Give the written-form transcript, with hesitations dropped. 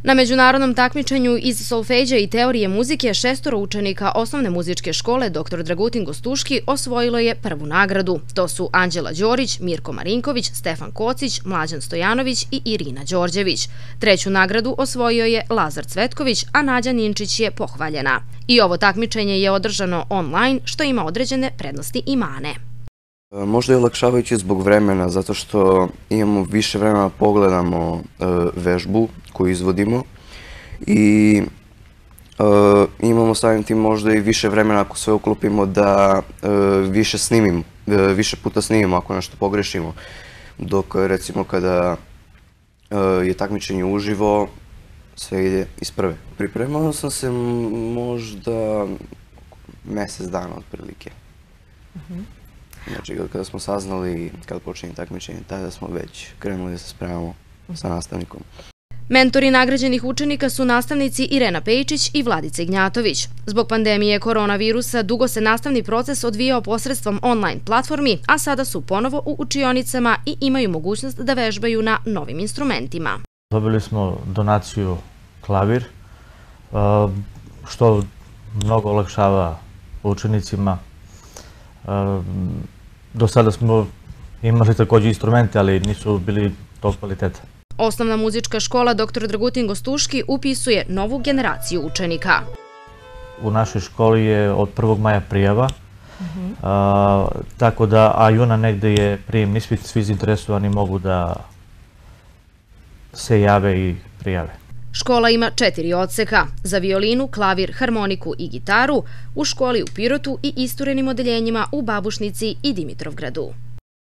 Na međunarodnom takmičenju iz solfeđa i teorije muzike 6 učenika osnovne muzičke škole dr. Dragutin Gostuški osvojilo je prvu nagradu. To su Anđela Đorić, Mirko Marinković, Stefan Kocić, Mlađan Stojanović i Irina Đorđević. Treću nagradu osvojio je Lazar Cvetković, a Nađa Ninčić je pohvaljena. I ovo takmičenje je održano online, što ima određene prednosti i mane. Možda je olakšavajuće zbog vremena, zato što imamo više vremena da pogledamo vežbu koju izvodimo i imamo samim tim možda i više vremena ako sve uklopimo da više snimimo, više puta snimimo ako nešto pogrešimo. Dok recimo kada je takmičenje uživo, sve ide iz prve. Pripremao sam se možda mesec dana otprilike. Znači, kada smo saznali kada počinje takmičenje, tada smo već krenuli da se spremamo sa nastavnikom. Mentori nagrađenih učenika su nastavnici Irena Pejčić i Vladica Ignjatović. Zbog pandemije koronavirusa dugo se nastavni proces odvijao posredstvom online platformi, a sada su ponovo u učionicama i imaju mogućnost da vežbaju na novim instrumentima. Dobili smo donaciju klavir, što mnogo olakšava učenicima. Do sada smo imali također instrumente, ali nisu bili tog kvaliteta. Osnovna muzička škola dr. Dragutin Gostuški upisuje novu generaciju učenika. U našoj školi je od 1. maja prijava, tako da, a juna negde je prijemni ispit, svi zainteresovani mogu da se jave i prijave. Škola ima 4 odseka – za violinu, klavir, harmoniku i gitaru, u školi u Pirotu i isturenim odeljenjima u Babušnici i Dimitrovgradu.